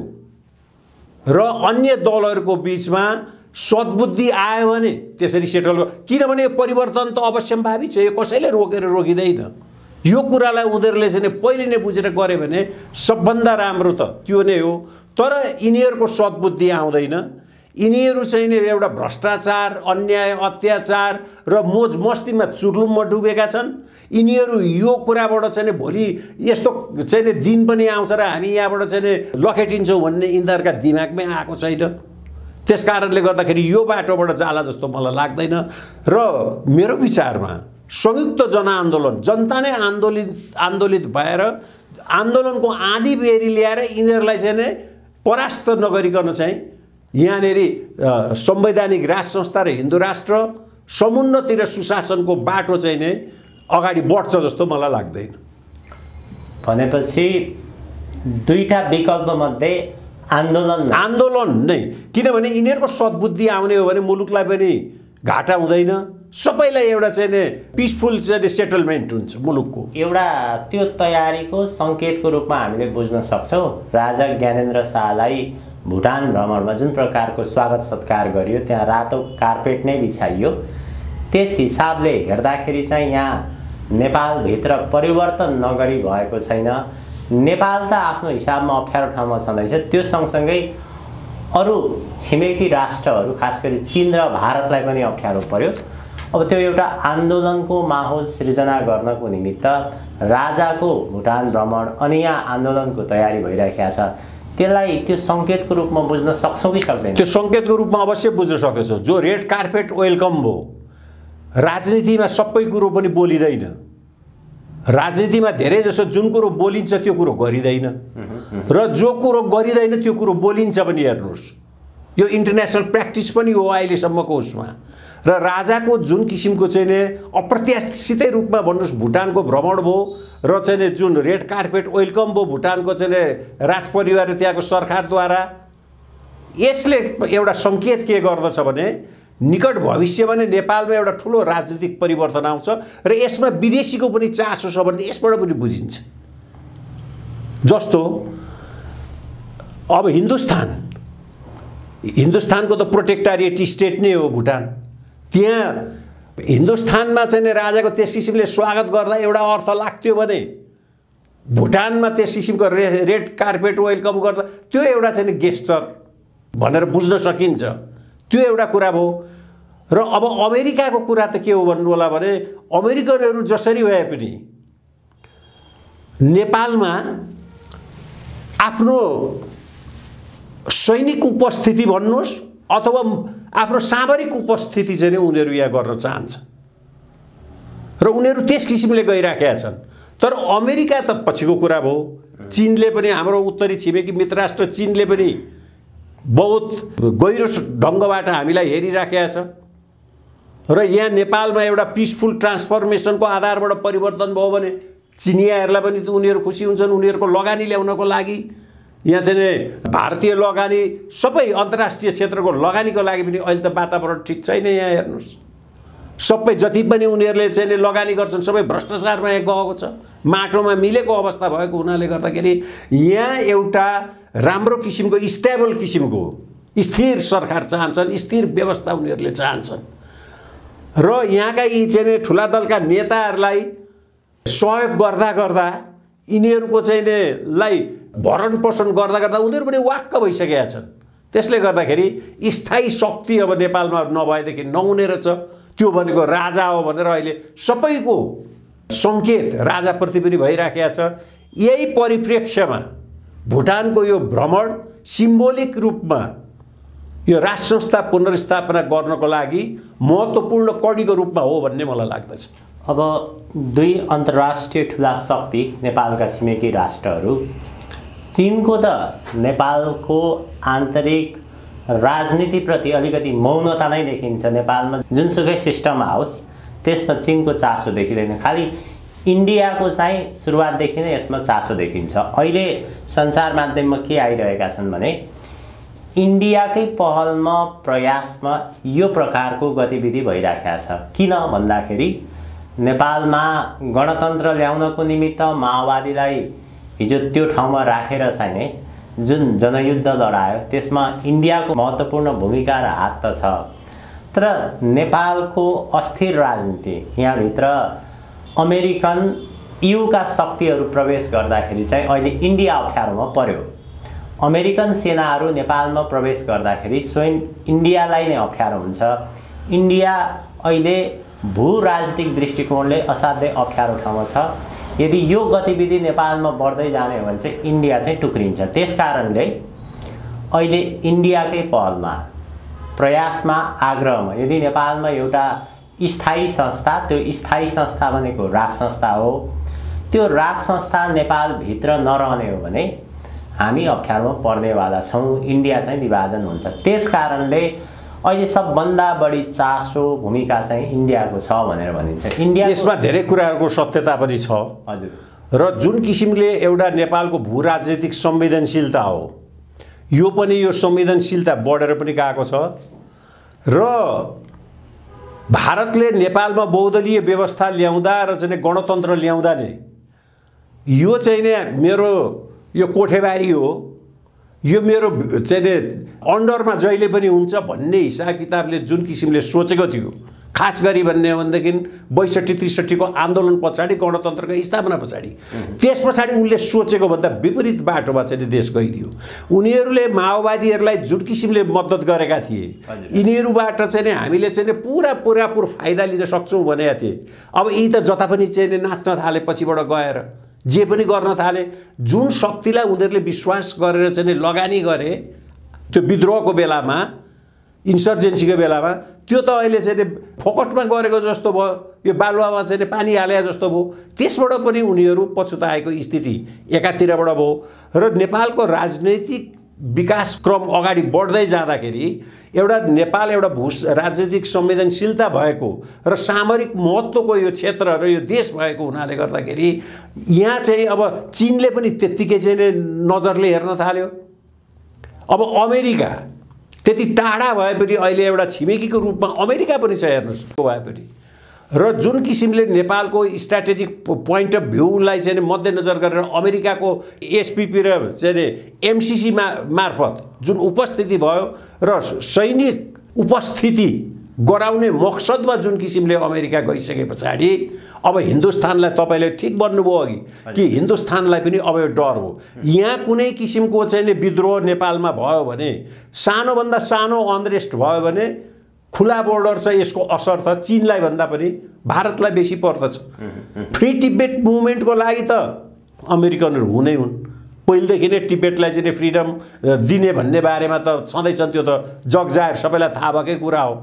र अन्य दलहरूको बिचमा सद्बुद्धि आयो भने त्यसरी सेटल, किनभने परिवर्तन त अवश्यम्भावी छ, यो कसैले रोकेर रोकिँदैन। यो कुरालाई उनीहरूले चाहिँ पहिले नै बुझेर गरे भने सबभन्दा राम्रो त त्यो नै हो। तर यिनीहरूको सद्बुद्धि आउँदैन, यिनीहरू चाहिँ एउटा भ्रष्टाचार, अन्याय, अत्याचार र मोज मस्तीमा चुर्लुममा डुबेका छन्। यिनीहरू यो कुराबाट चाहिँ भोलि यस्तो चाहिँ दिन पनि आउँछ र हामी यहाँबाट चाहिँ लखेटिन्छौँ भन्ने यिनीहरूका दिमागमै आएको छैन। त्यस कारणले गर्दाखेरि यो बाटोबाट जाला जस्तो मलाई लाग्दैन। र मेरो विचारमा संयुक्त जनआन्दोलन, जनता नै आन्दोलित भएर आन्दोलनको आँधी बेरी ल्याएर यिनीहरूलाई चाहिँ परास्त नगरिकन चाहिँ यहाँनेरि संवैधानिक राज संस्था र हिन्दू राष्ट्र, समुन्नति र सुशासनको बाटो चाहिँ नै अगाडि बढ्छ जस्तो मलाई लाग्दैन। भनेपछि दुईटा विकल्पमध्ये आन्दोलन नै, किनभने यिनीहरूको सद्बुद्धि आउने हो भने मुलुकलाई पनि घाटा हुँदैन, सबैलाई एउटा चाहिँ नि पिसफुल चाहिँ सेटलमेन्ट हुन्छ मुलुकको। एउटा त्यो तयारीको सङ्केतको रूपमा हामीले बुझ्न सक्छौँ राजा ज्ञानेन्द्र शाहलाई भुटान भ्रमणमा जुन प्रकारको स्वागत सत्कार गरियो, त्यहाँ रातो कार्पेट नै बिछाइयो, त्यस हिसाबले हेर्दाखेरि चाहिँ यहाँ नेपालभित्र परिवर्तन नगरी भएको छैन। नेपाल त आफ्नो हिसाबमा अप्ठ्यारो ठाउँमा छँदैछ, त्यो सँगसँगै अरू छिमेकी राष्ट्रहरू खास गरी चीन र भारतलाई पनि अप्ठ्यारो पर्यो। अब त्यो एउटा आन्दोलनको माहौल सृजना गर्नको निमित्त राजाको भुटान भ्रमण अनि यहाँ आन्दोलनको तयारी भइरहेको छ, त्यसलाई त्यो सङ्केतको रूपमा बुझ्न सक्छौँ कि सक्दैन? त्यो सङ्केतको रूपमा अवश्य बुझ्न सक्छौँ। जो रेड कार्पेट वेलकम भयो, राजनीतिमा सबै कुरो पनि बोलिँदैन, राजनीतिमा धेरै जसो जुन कुरो बोलिन्छ त्यो कुरो गरिँदैन र जो कुरो गरिँदैन त्यो कुरो बोलिन्छ पनि। हेर्नुहोस्, यो इन्टरनेसनल प्र्याक्टिस पनि हो अहिलेसम्मको उसमा। र राजाको जुन किसिमको चाहिँ नि अप्रत्याशितै रूपमा भन्नुहोस् भुटानको भ्रमण भयो र चाहिँ नि जुन रेड कार्पेट वेलकम भयो भुटानको चाहिँ नि राजपरिवार र त्यहाँको सरकारद्वारा, यसले एउटा सङ्केत के गर्दछ भने निकट भविष्यमा नै नेपालमा एउटा ठुलो राजनीतिक परिवर्तन आउँछ र यसमा विदेशीको पनि चासो छ भन्ने यसबाट पनि बुझिन्छ। जस्तो अब हिन्दुस्तानको त प्रोटेक्टोरिएट स्टेट नै हो भुटान। त्यहाँ हिन्दुस्तानमा चाहिँ राजाको त्यस किसिमले स्वागत गर्दा एउटा अर्थ लाग्थ्यो भने भुटानमा त्यस किसिमको रेड कार्पेट वेलकम गर्दा त्यो एउटा चाहिँ गेस्चर भनेर बुझ्न सकिन्छ। त्यो एउटा कुरा भयो। र अब अमेरिकाको कुरा त के हो भन्नु होला भने अमेरिकनहरू जसरी भए पनि नेपालमा आफ्नो सैनिक उपस्थिति भन्नुहोस् अथवा आफ्नो सामरिक उपस्थिति चाहिँ उनीहरू यहाँ गर्न चाहन्छ र उनीहरू त्यस किसिमले गइराखेका छन्। तर अमेरिका त पछिको कुरा भयो। चीनले पनि, हाम्रो उत्तरी छिमेकी मित्र राष्ट्र चीनले पनि बहुत गहिरो ढङ्गबाट हामीलाई हेरिराखेका छ र यहाँ नेपालमा एउटा पिसफुल ट्रान्सफर्मेसनको आधारबाट परिवर्तन भयो भने चिनियाहरूलाई पनि त उनीहरू खुसी हुन्छन्। उनीहरूको लगानी ल्याउनको लागि यहाँ चाहिँ भारतीय लगानी सबै अन्तर्राष्ट्रिय क्षेत्रको लगानीको लागि पनि अहिले त वातावरण ठिक छैन। यहाँ हेर्नुहोस्, सबै जति पनि उनीहरूले चाहिँ लगानी गर्छन् सबै भ्रष्टाचारमा यहाँ गएको छ, माटोमा मिलेको अवस्था भएको हुनाले गर्दाखेरि यहाँ एउटा राम्रो किसिमको स्टेबल किसिमको स्थिर सरकार चाहन्छन्, स्थिर व्यवस्था उनीहरूले चाहन्छन्। र यहाँका यी चाहिँ ठुला दलका नेताहरूलाई सहयोग गर्दा गर्दा यिनीहरूको चाहिँ लाई भरण पोषण गर्दा गर्दा उनीहरू पनि वाक्क भइसकेका छन्। त्यसले गर्दाखेरि स्थायी शक्ति अब नेपालमा नभएदेखि नहुने रहेछ। त्यो भनेको राजा हो भनेर अहिले सबैको सङ्केत राजाप्रति पनि भइराखेको छ। यही परिप्रेक्ष्यमा भुटानको यो भ्रमण सिम्बोलिक रूपमा यो राष्ट्र संस्था पुनर्स्थापना गर्नको लागि महत्त्वपूर्ण कडीको रूपमा हो भन्ने मलाई लाग्दछ। अब दुई अन्तर्राष्ट्रिय ठुला शक्ति नेपालका छिमेकी राष्ट्रहरू, चीनको त नेपालको आन्तरिक राजनीतिप्रति अलिकति मौनता नै देखिन्छ। नेपालमा जुनसुकै सिस्टम आओस् त्यसमा चीनको चासो देखिँदैन। खालि इन्डियाको चाहिँ सुरुवातदेखि नै यसमा चासो देखिन्छ। अहिले सञ्चार माध्यममा के आइरहेका छन् भने इन्डियाकै पहलमा प्रयासमा यो प्रकारको गतिविधि भइरहेको छ। किन भन्दाखेरि नेपालमा गणतन्त्र ल्याउनको निमित्त माओवादीलाई हिजो त्यो ठाउँमा राखेर चाहिँ जुन जनयुद्ध लडायो त्यसमा इन्डियाको महत्त्वपूर्ण भूमिका र हात त छ। तर नेपालको अस्थिर राजनीति, यहाँभित्र अमेरिकन युका शक्तिहरू प्रवेश गर्दाखेरि चाहिँ अहिले इन्डिया अप्ठ्यारोमा पर्यो। अमेरिकन सेनाहरू नेपालमा प्रवेश गर्दाखेरि स्वयं इन्डियालाई नै अप्ठ्यारो हुन्छ। इन्डिया अहिले भू राजनीतिक दृष्टिकोणले असाध्यै अप्ठ्यारो ठाउँमा छ। यदि यो गतिविधि नेपालमा बढ्दै जाने हो भने चाहिँ इन्डिया चाहिँ टुक्रिन्छ। त्यसकारणले अहिले इन्डियाकै पहलमा, प्रयासमा, आग्रहमा यदि नेपालमा एउटा स्थायी संस्था, त्यो स्थायी संस्था भनेको राज संस्था हो, त्यो राज संस्था नेपालभित्र नरहने हो भने हामी अप्ठ्यारोमा पर्नेवाला छौँ। इन्डिया चाहिँ विभाजन हुन्छ। त्यसकारणले अहिले सबभन्दा बढी चासो भूमिका चाहिँ इन्डियाको छ भनेर भनिन्छ। इन्डिया यसमा धेरै कुराहरूको सत्यता पनि छ। हजुर। र जुन किसिमले एउटा नेपालको भू राजनीतिक संवेदनशीलता हो, यो पनि यो संवेदनशीलता बढेर पनि गएको छ। र भारतले नेपालमा बहुदलीय व्यवस्था ल्याउँदा र चाहिँ गणतन्त्र ल्याउँदा नै यो चाहिँ नि मेरो यो कोठेबारी हो, यो मेरो चाहिँ नि अन्डरमा जहिले पनि हुन्छ भन्ने हिसाब किताबले जुन किसिमले सोचेको थियो, खास गरी भन्ने हो भनेदेखि 62-63 को आन्दोलन पछाडि गणतन्त्रको स्थापना पछाडि, त्यस पछाडि उनले सोचेको भन्दा विपरीत बाटोमा चाहिँ देश गइदियो। उनीहरूले माओवादीहरूलाई जुन किसिमले मद्दत गरेका थिए, यिनीहरूबाट चाहिँ हामीले चाहिँ पुरापुर फाइदा लिन सक्छौँ भनेका थिए। अब यी त जता पनि चाहिँ नाच्न थाले, पछिबाट गएर जे पनि गर्न थाले। जुन शक्तिलाई उनीहरूले विश्वास गरेर चाहिँ लगानी गरे त्यो विद्रोहको बेलामा, इन्सर्जेन्सीको बेलामा, त्यो त अहिले चाहिँ फोकटमा गरेको जस्तो भयो, यो बालुवामा चाहिँ पानी हाले जस्तो भयो। त्यसबाट पनि उनीहरू पछुताएको स्थिति एकातिरबाट भयो र नेपालको राजनैतिक विकास क्रम अगाडि बढ्दै जाँदाखेरि एउटा नेपाल एउटा राजनीतिक संवेदनशीलता भएको र सामरिक महत्त्वको यो क्षेत्र र यो देश भएको हुनाले गर्दाखेरि यहाँ चाहिँ अब चीनले पनि त्यत्तिकै चाहिँ नजरले हेर्न थाल्यो। अब अमेरिका त्यति टाढा भए पनि अहिले एउटा छिमेकीको रूपमा अमेरिका पनि छ हेर्नुहोस् भए पनि, र जुन किसिमले नेपालको स्ट्राटेजिक पोइन्ट अफ भ्यूलाई चाहिँ मध्यनजर गरेर अमेरिकाको एसपिपी र चाहिँ एमसिसी मार्फत जुन उपस्थिति भयो र सैनिक उपस्थिति गराउने मकसदमा जुन किसिमले अमेरिका गइसके पछाडि अब हिन्दुस्तानलाई तपाईँले ठिक भन्नुभयो अघि कि हिन्दुस्तानलाई पनि अब यो डर हो। यहाँ कुनै किसिमको चाहिँ विद्रोह नेपालमा भयो भने, सानोभन्दा सानो अनरेस्ट भयो भने खुला बोर्डर छ, यसको असर त चीनलाई भन्दा पनि भारतलाई बेसी पर्दछ। फ्री टिबेट मुभमेन्टको लागि त अमेरिकनहरू हुनै हुन्, पहिलेदेखि नै टिबेटलाई चाहिँ फ्रिडम दिने भन्ने बारेमा त छँदैछन्, त्यो त जगजाहेर सबैलाई थाहा भएकै कुरा हो।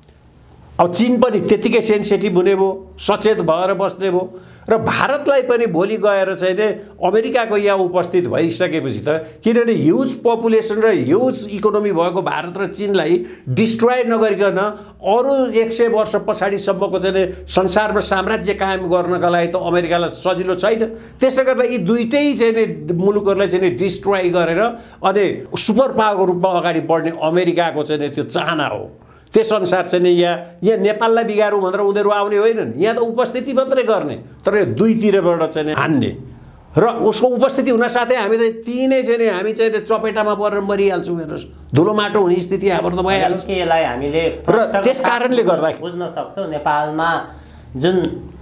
अब चीन पनि त्यतिकै सेन्सिटिभ हुने भयो, सचेत भएर बस्ने भयो र भारतलाई पनि भोलि गएर चाहिँ नि अमेरिकाको यहाँ उपस्थित भइसकेपछि त, किनभने ह्युज पपुलेसन र ह्युज इकोनोमी भएको भारत र चीनलाई डिस्ट्रोय नगरिकन अरू 100 वर्ष पछाडिसम्मको चाहिँ संसारमा साम्राज्य कायम गर्नका लागि त अमेरिकालाई सजिलो छैन। त्यसले गर्दा यी दुईटै चाहिँ मुलुकहरूलाई चाहिँ डिस्ट्रोय गरेर अनि सुपर पावरको रूपमा अगाडि बढ्ने अमेरिकाको चाहिँ त्यो चाहना हो। त्यसअनुसार चाहिँ यहाँ नेपाललाई बिगारौँ भनेर उनीहरू आउने होइनन्, यहाँ त उपस्थिति मात्रै गर्ने, तर यो दुईतिरबाट चाहिँ हान्ने र उसको उपस्थिति हुनसाथै हामी त तिनै चाहिँ हामी चाहिँ चपेटामा परेर मरिहाल्छौँ। हेर्नुहोस् धुलो माटो हुने स्थिति हाम्रो त भइहाल्छ। यसलाई हामीले र त्यस कारणले गर्दा बुझ्न सक्छौँ नेपालमा जुन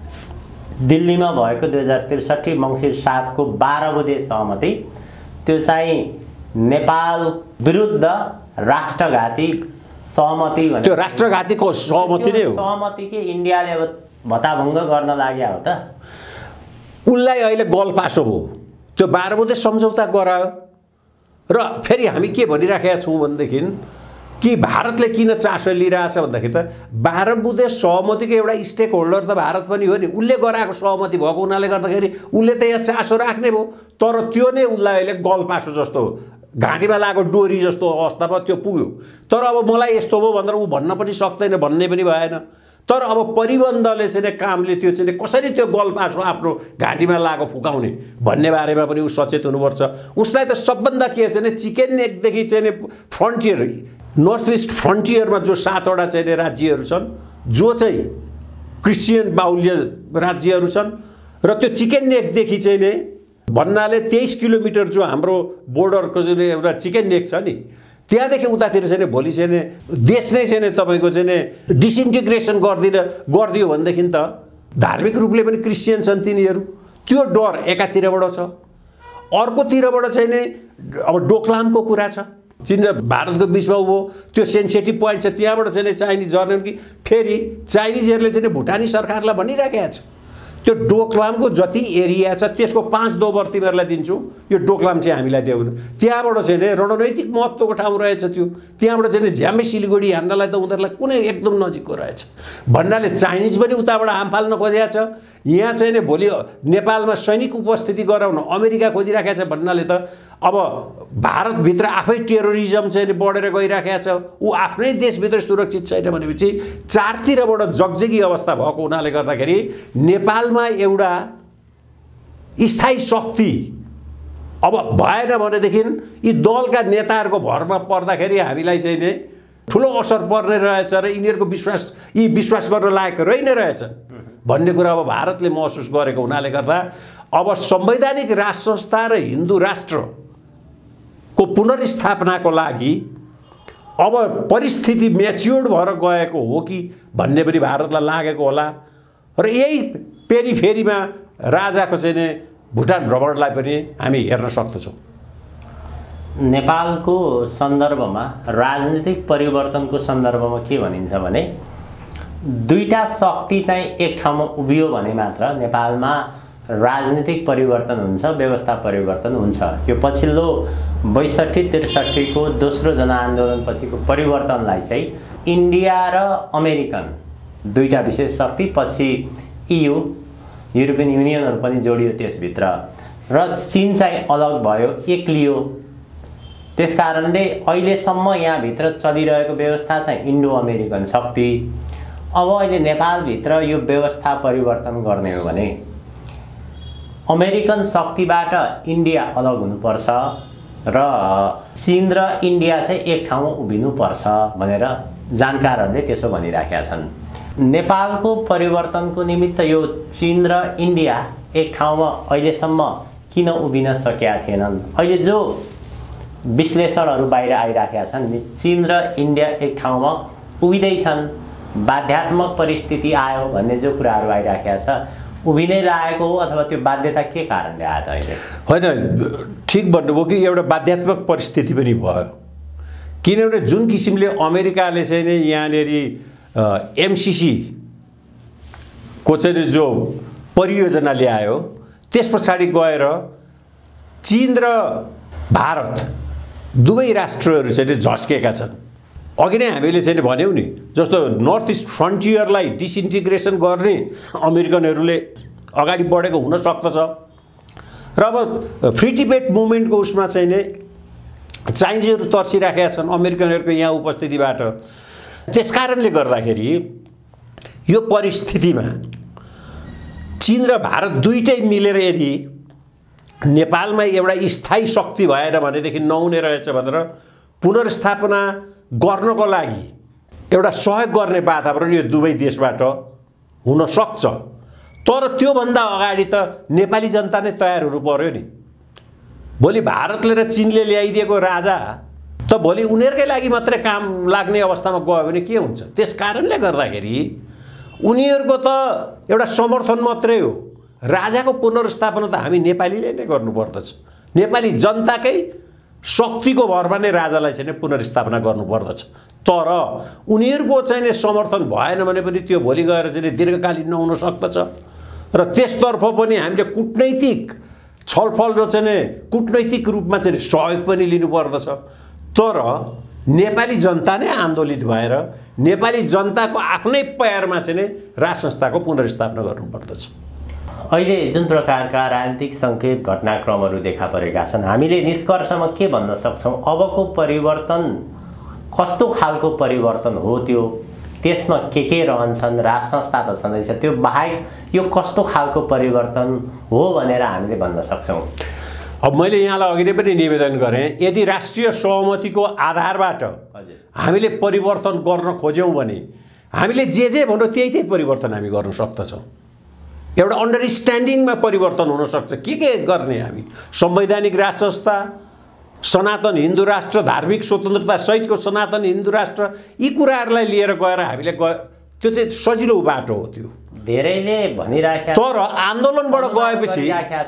दिल्लीमा भएको 2063 मङ्सिर 7 को 12 बुँदे सहमति, त्यो चाहिँ नेपाल विरुद्ध राष्ट्रघाती सहमति भने त्यो राष्ट्रघातीको सहमति नै हो। सहमति के इन्डियाले अब भत्ताभङ्ग गर्न लाग्यो हो त, उनलाई अहिले गलपासो भयो, त्यो 12 बुँदे सम्झौता गरायो। र फेरि हामी के भनिराखेका छौँ भनेदेखि कि भारतले किन चासो लिइरहेछ भन्दाखेरि त 12 बुँदे सहमतिको एउटा स्टेक होल्डर त भारत पनि हो नि, उसले गराएको सहमति भएको हुनाले गर्दाखेरि उसले त यहाँ चासो राख्ने भयो। तर त्यो नै उसलाई अहिले गलपासो जस्तो घाँटीमा लागेको डोरी जस्तो अवस्थामा त्यो पुग्यो। तर अब मलाई यस्तो भयो भनेर ऊ भन्न पनि सक्दैन, भन्ने पनि भएन। तर अब परिबन्धले चाहिँ कामले त्यो चाहिँ कसरी त्यो गलपासो आफ्नो घाँटीमा लागेको फुकाउने भन्ने बारेमा पनि ऊ सचेत हुनुपर्छ। उसलाई त सबभन्दा के चाहिँ चिकन नेकदेखि चाहिँ फ्रन्टियर, नर्थ इस्ट फ्रन्टियरमा जो 7 वटा चाहिँ राज्यहरू छन्, जो चाहिँ क्रिस्चियन बाहुल्य राज्यहरू छन्, र त्यो चिकन नेकदेखि चाहिँ नै भन्नाले 23 किलोमिटर जो हाम्रो बोर्डरको चाहिँ एउटा चिकन नेक छ नि, त्यहाँदेखि उतातिर चाहिँ भोलि चाहिँ देश नै चाहिँ तपाईँको चाहिँ डिसइन्टिग्रेसन गरिदियो भनेदेखि त धार्मिक रूपले पनि क्रिस्चियन छन् तिनीहरू, त्यो डर एकातिरबाट छ। अर्कोतिरबाट चाहिँ नै अब डोकलामको कुरा छ, चीन र भारतको बिचमा उभो त्यो सेन्सिटिभ पोइन्ट छ, त्यहाँबाट चाहिँ चाइनिज झर्ने कि फेरि चाइनिजहरूले चाहिँ भुटानी सरकारलाई भनिराखेका छ त्यो डोकलामको जति एरिया छ त्यसको 5 दोबर तिमीहरूलाई दिन्छु, यो डोकलाम चाहिँ हामीलाई देऊ। त्यहाँबाट चाहिँ रणनैतिक महत्त्वको ठाउँ रहेछ त्यो, त्यहाँबाट चाहिँ झ्याम्मै सिलगढी हान्नलाई त उनीहरूलाई कुनै एकदम नजिकको रहेछ भन्नाले चाइनिज पनि उताबाट हाम फाल्न खोजेको छ। यहाँ चाहिँ भोलि नेपालमा सैनिक उपस्थिति गराउन अमेरिका खोजिराखेको छ भन्नाले त अब भारतभित्र आफै टेरोरिजम चाहिँ बढेर गइराखेको छ, ऊ आफ्नै देशभित्र सुरक्षित छैन भनेपछि चारतिरबाट जगजेगी अवस्था भएको हुनाले गर्दाखेरि नेपालमा एउटा स्थायी शक्ति अब भएन भनेदेखि यी दलका नेताहरूको भरमा पर्दाखेरि हामीलाई चाहिँ ठुलो असर पर्ने रहेछ र यिनीहरूको विश्वास गर्न लायक रहि नै रहेछन् भन्ने कुरा अब भारतले महसुस गरेको हुनाले गर्दा अब संवैधानिक राष्ट्र संस्था र हिन्दू राष्ट्रको पुनर्स्थापनाको लागि अब परिस्थिति म्याच्योर्ड भएर गएको हो कि भन्ने पनि भारतलाई लागेको होला र यही पेरिफेरीमा राजाको चाहिँ नि भुटान भ्रमणलाई पनि हामी हेर्न सक्दछौँ। नेपालको सन्दर्भमा राजनीतिक परिवर्तनको सन्दर्भमा के भनिन्छ भने दुईटा शक्ति चाहिँ एक ठाउँमा उभियो भने मात्र नेपालमा राजनीतिक परिवर्तन हुन्छ, व्यवस्था परिवर्तन हुन्छ। यो पछिल्लो 62-63 को दोस्रो जनआन्दोलन पछिको परिवर्तनलाई चाहिँ इन्डिया र अमेरिकन दुईटा विशेष शक्ति, पछि EU युरोपियन युनियनहरु पनि जोडियो त्यसभित्र र चीन चाहिँ अलग भयो, एक्लियो। त्यसकारणले अहिलेसम्म यहाँ भित्र चलिरहेको व्यवस्था चाहिँ इन्डो अमेरिकन शक्ति। अब अहिले नेपालभित्र यो व्यवस्था परिवर्तन गर्ने हो भने अमेरिकन शक्तिबाट इन्डिया अलग हुनुपर्छ र चीन र इन्डिया चाहिँ एक ठाउँमा उभिनुपर्छ भनेर जानकारहरूले त्यसो भनिराखेका छन्। नेपालको परिवर्तनको निमित्त यो चीन र इन्डिया एक ठाउँमा अहिलेसम्म किन उभिन सकेका थिएनन्? अहिले जो विश्लेषणहरू बाहिर आइराखेका छन्, चीन र इन्डिया एक ठाउँमा उभिँदैछन्, बाध्यात्मक परिस्थिति आयो भन्ने जो कुराहरू आइराखेका छ, उभिनै लागेको हो अथवा त्यो बाध्यता के कारणले आयो त अहिले? होइन, ठिक भन्नुभयो कि एउटा बाध्यात्मक परिस्थिति पनि भयो। किनभने जुन किसिमले अमेरिकाले चाहिँ नि यहाँनेरि MCC को चाहिँ जो परियोजना ल्यायो, त्यस पछाडि गएर चीन र भारत दुवै राष्ट्रहरू चाहिँ झस्केका छन्। अघि नै हामीले चाहिँ भन्यौँ नि, जस्तो नर्थ इस्ट फ्रन्टियरलाई डिसइन्टिग्रेसन गर्ने अमेरिकनहरूले अगाडि बढेको हुन सक्दछ र अब फ्री टिबेट मुभमेन्टको उसमा चाहिँ नै चाइनिजहरू तर्सिराखेका छन् अमेरिकनहरूको यहाँ उपस्थितिबाट। त्यसकारणले गर्दाखेरि यो परिस्थितिमा चीन र भारत दुईटै मिलेर यदि नेपालमा एउटा स्थायी शक्ति भएर भनेदेखि नहुने रहेछ भनेर पुनर्स्थापना गर्नको लागि एउटा सहयोग गर्ने वातावरण यो दुवै देशबाट हुन सक्छ। तर त्योभन्दा अगाडि त नेपाली जनता नै तयार हुनु पर्यो नि। भोलि भारतले र चीनले ल्याइदिएको राजा त भोलि उनीहरूकै लागि मात्रै काम लाग्ने अवस्थामा गयो भने के हुन्छ? त्यसकारणले गर्दाखेरि उनीहरूको त एउटा समर्थन मात्रै हो। राजाको पुनर्स्थापना त हामी नेपालीले नै गर्नुपर्दछ। नेपाली जनताकै शक्तिको भरमा नै राजालाई चाहिँ पुनर्स्थापना गर्नुपर्दछ। तर उनीहरूको चाहिँ समर्थन भएन भने पनि त्यो भोलि गएर चाहिँ दीर्घकालीन नहुन सक्दछ र त्यसतर्फ पनि हामीले कूटनैतिक छलफल र चाहिँ कूटनैतिक रूपमा चाहिँ सहयोग पनि लिनुपर्दछ। तर नेपाली जनता नै आन्दोलित भएर नेपाली जनताको आफ्नै प्यारमा चाहिँ राज संस्थाको पुनर्स्थापना गर्नुपर्दछ। अहिले जुन प्रकारका राजनीतिक सङ्केत घटनाक्रमहरू देखा परेका छन्, हामीले निष्कर्षमा के भन्न सक्छौँ? अबको परिवर्तन कस्तो खालको परिवर्तन हो? त्यो त्यसमा के रहन्छन्? राज संस्था त छँदैछ, त्यो बाहेक यो कस्तो खालको परिवर्तन हो भनेर हामीले भन्न सक्छौँ? अब मैले यहाँलाई अघि नै पनि निवेदन गरेँ, यदि राष्ट्रिय सहमतिको आधारबाट हामीले परिवर्तन गर्न खोज्यौँ भने हामीले जे भन्यो त्यही परिवर्तन हामी गर्न सक्दछौँ। एउटा अन्डरस्ट्यान्डिङमा परिवर्तन हुन सक्छ। के गर्ने हामी? संवैधानिक राष्ट्र संस्था, सनातन हिन्दू राष्ट्र, धार्मिक स्वतन्त्रता सहितको सनातन हिन्दू राष्ट्र, यी कुराहरूलाई लिएर गएर हामीले त्यो चाहिँ सजिलो बाटो हो। त्यो धेरैले भनिराखेका, तर आन्दोलनबाट गएपछि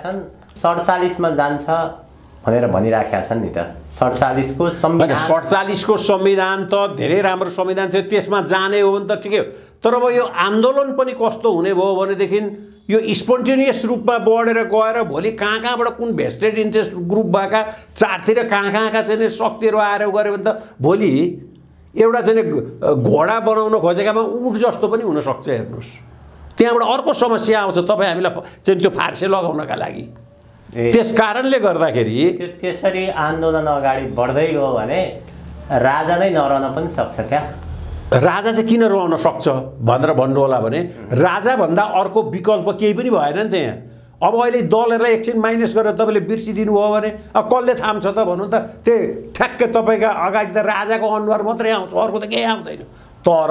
47 मा जान्छ भनेर भनिराखेका छन् नि त। 47 को संविधान, 47 को संविधान त धेरै राम्रो संविधान थियो, त्यसमा जाने हो भने त ठिकै हो। तर अब यो आन्दोलन पनि कस्तो हुने भयो भनेदेखि यो स्पोन्टेनियस रूपमा बढेर गएर भोलि कहाँबाट कुन भेस्टेड इन्ट्रेस्ट ग्रुप भएका चारतिर कहाँका चाहिँ शक्तिहरू आएर गऱ्यो भने त भोलि एउटा चाहिँ घोडा बनाउन खोजेकामा उठ जस्तो पनि हुनसक्छ। हेर्नुहोस्, त्यहाँबाट अर्को समस्या आउँछ तपाईँ हामीलाई चाहिँ त्यो फार्से लगाउनका लागि। त्यसकारणले गर्दाखेरि त्यसरी आन्दोलन अगाडि बढ्दै गयो भने राजा नै नरहन पनि सक्छ क्या? राजा चाहिँ किन रहन सक्छ भनेर भन्नु होला भने राजा भन्दा अर्को विकल्प केही पनि भएन नि त। यहाँ अब अहिले दलहरूलाई एकछिन माइनस गरेर तपाईँले बिर्सिदिनु भयो भने अब कसले थाम्छ त भन्नु त? त्यही ठ्याक्कै तपाईँका अगाडि त राजाको अनुहार मात्रै आउँछ, अर्को त केही आउँदैन। तर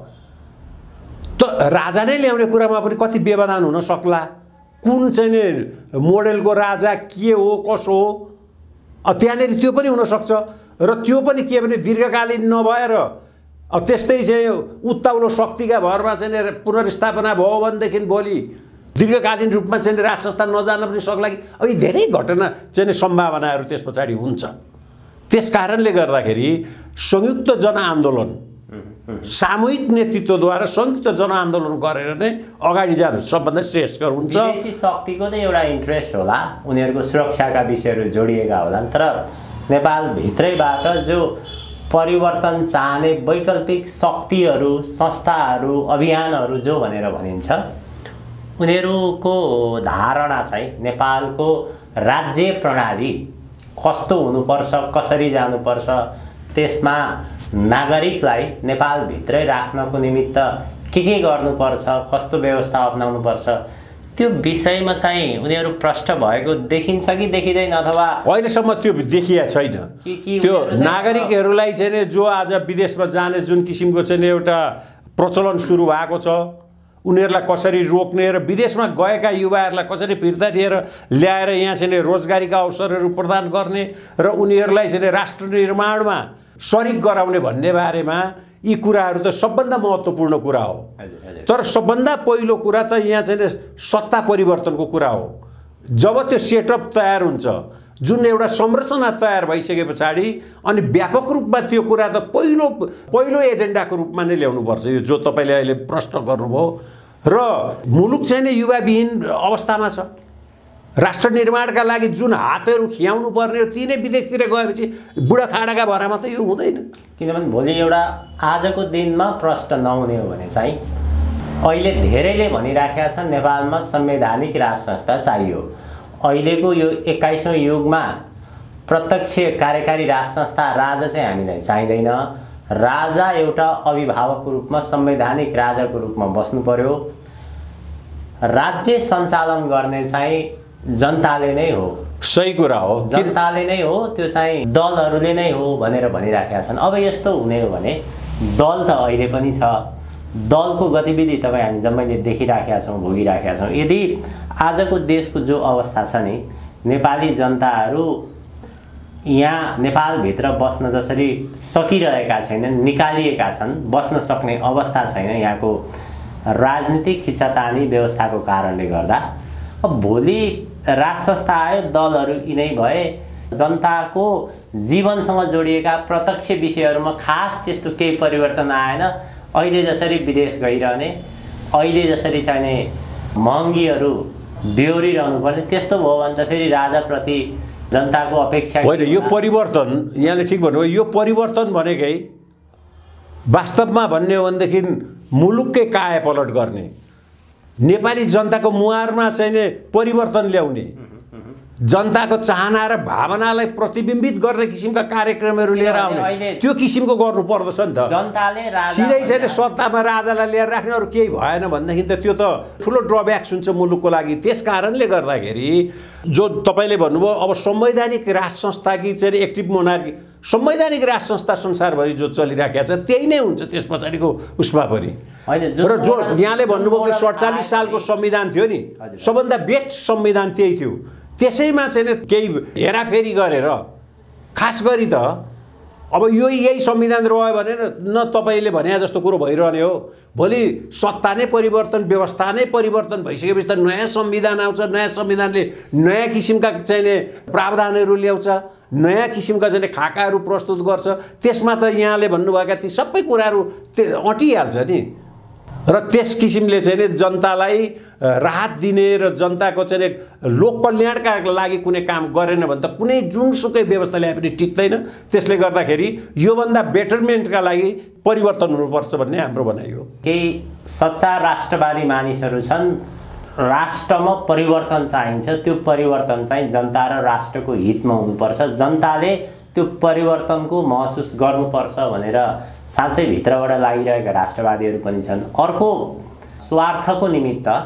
राजा नै ल्याउने कुरामा पनि कति व्यवधान हुन सक्ला? कुन चाहिँ नि मोडेलको राजा के हो कसो हो त्यहाँनिर त्यो पनि हुनसक्छ। र त्यो पनि के भने दीर्घकालीन नभएर त्यस्तै चाहिँ उत्ताउलो शक्तिका भरमा चाहिँ पुनर्स्थापना भयो भनेदेखि भोलि दीर्घकालीन रूपमा चाहिँ राज संस्था नजान पनि सक्ला कि अब धेरै घटना चाहिँ सम्भावनाहरू त्यस पछाडि हुन्छ। त्यस कारणले गर्दाखेरि संयुक्त जनआन्दोलन सामूहिक नेतृत्वद्वारा संयुक्त जनआन्दोलन गरेर नै अगाडि जानु सबभन्दा श्रेयस्कर हुन्छ। विदेशी शक्तिको त एउटा इन्ट्रेस्ट होला, उनीहरूको सुरक्षाका विषयहरू जोडिएका होलान्, तर नेपालभित्रैबाट जो परिवर्तन चाहने वैकल्पिक शक्तिहरू संस्थाहरू अभियानहरू जो भनेर भनिन्छ उनीहरूको धारणा चाहिँ नेपालको राज्य प्रणाली कस्तो हुनुपर्छ, कसरी जानुपर्छ, त्यसमा नागरिकलाई नेपालभित्रै राख्नको निमित्त के गर्नुपर्छ, कस्तो व्यवस्था अपनाउनुपर्छ, त्यो विषयमा चाहिँ उनीहरू प्रष्ट भएको देखिन्छ कि देखिँदैन? अथवा अहिलेसम्म त्यो देखिया छैन। त्यो नागरिकहरूलाई चाहिँ जो आज विदेशमा जाने जुन किसिमको चाहिँ एउटा प्रचलन सुरु भएको छ, उनीहरूलाई कसरी रोक्ने र विदेशमा गएका युवाहरूलाई कसरी फिर्ता दिएर ल्याएर यहाँ चाहिँ रोजगारीका अवसरहरू प्रदान गर्ने र उनीहरूलाई चाहिँ राष्ट्र निर्माणमा सरिक गराउने भन्ने बारेमा यी कुराहरू त सबभन्दा महत्त्वपूर्ण कुरा हो। तर सबभन्दा पहिलो कुरा त यहाँ चाहिँ सत्ता परिवर्तनको कुरा हो। जब त्यो सेटअप तयार हुन्छ, जुन एउटा संरचना तयार भइसके पछाडि अनि व्यापक रूपमा त्यो कुरा त पहिलो एजेन्डाको रूपमा नै ल्याउनुपर्छ। यो जो तपाईँले अहिले प्रश्न गर्नुभयो र मुलुक चाहिँ नै युवाविहीन अवस्थामा छ। राष्ट्र निर्माणका लागि जुन हातहरू खियाउनु पर्ने ती नै विदेशतिर गएपछि बुढाखाडाका भरमा त यो हुँदैन। किनभने भोलि एउटा आजको दिनमा प्रश्न नहुने हो भने चाहिँ अहिले धेरैले भनिराखेका छन् नेपालमा संवैधानिक राज संस्था चाहियो। अहिलेको यो 21औं युगमा प्रत्यक्ष कार्यकारी राज संस्था राजा चाहिँ हामीलाई चाहिँदैन। राजा एउटा अभिभावकको रूपमा संवैधानिक राजाको रूपमा बस्नु पर्यो। राज्य सञ्चालन गर्ने चाहिँ जनताले नै हो। सही कुरा हो, जनताले नै हो, त्यो चाहिँ दलहरूले नै हो भनेर भनिराखेका छन्। अब यस्तो हुने हो भने दल त अहिले पनि छ, दलको गतिविधि तपाईँ हामी जम्मैले देखिराखेका छौँ, भोगिराखेका छौँ। यदि आजको देशको जो अवस्था छ नि, नेपाली जनताहरू यहाँ नेपालभित्र बस्न जसरी सकिरहेका छैनन्, निकालिएका छन्, बस्न सक्ने अवस्था छैन यहाँको राजनीतिक खिचातानी व्यवस्थाको कारणले गर्दा। अब भोलि राज संस्था आयो, दलहरू यिनै भए, जनताको जीवनसँग जोडिएका प्रत्यक्ष विषयहरूमा खास त्यस्तो केही परिवर्तन आएन। अहिले जसरी विदेश गइरहने, अहिले जसरी चाहिने महँगीहरू बेहोरिरहनु पर्ने, त्यस्तो भयो भने त फेरि राजाप्रति जनताको अपेक्षा होइन। यो परिवर्तन यहाँले ठिक भन्नुभयो। यो परिवर्तन भनेकै वास्तवमा भन्ने हो भनेदेखि मुलुककै कायापलट गर्ने, नेपाली जनताको मुहारमा चाहिँ परिवर्तन ल्याउने, जनताको चाहना र भावनालाई प्रतिबिम्बित गर्ने किसिमका कार्यक्रमहरू लिएर आउने, त्यो किसिमको गर्नु पर्दछ नि त। जनताले सिधै चाहिँ सत्तामा राजालाई ल्याएर राख्ने अरू केही भएन भनेदेखि त त्यो त ठुलो ड्रब्याक्स हुन्छ मुलुकको लागि। त्यस कारणले गर्दाखेरि जो तपाईँले भन्नुभयो अब संवैधानिक राज संस्था कि चाहिँ एक्टिभ मोनार्की, संवैधानिक राज संस्था संसारभरि जो चलिराखेको छ त्यही नै हुन्छ त्यस पछाडिको उसमा पनि। र जो यहाँले भन्नुभयो कि 47 सालको संविधान थियो नि, सबभन्दा बेस्ट संविधान त्यही थियो। त्यसैमा चाहिँ केही हेराफेरी गरेर खास गरी त अब यही संविधान रह्यो भने न तपाईँले भने जस्तो कुरो भइरहने हो। भोलि सत्ता नै परिवर्तन, व्यवस्था नै परिवर्तन भइसकेपछि त नयाँ संविधान आउँछ, नयाँ संविधानले नयाँ किसिमका चाहिँ प्रावधानहरू ल्याउँछ, नयाँ किसिमका चाहिँ खाकाहरू प्रस्तुत गर्छ। त्यसमा त यहाँले भन्नुभएका ती सबै कुराहरू अँटिहाल्छ नि। र त्यस किसिमले चाहिँ जनतालाई राहत दिने र जनताको चाहिँ लोक कल्याणका लागि कुनै काम गरेन भने त कुनै जुनसुकै व्यवस्था ल्याए पनि टिक्दैन। त्यसले गर्दाखेरि योभन्दा बेटरमेन्टका लागि परिवर्तन हुनुपर्छ भन्ने हाम्रो भनाइ हो। केही सच्चा राष्ट्रवादी मानिसहरू छन्, राष्ट्रमा परिवर्तन चाहिन्छ, त्यो परिवर्तन चाहिँ जनता र राष्ट्रको हितमा हुनुपर्छ, जनताले त्यो परिवर्तनको महसुस गर्नुपर्छ भनेर साँच्चै भित्रबाट लागिरहेका राष्ट्रवादीहरू पनि छन्। अर्को स्वार्थको निमित्त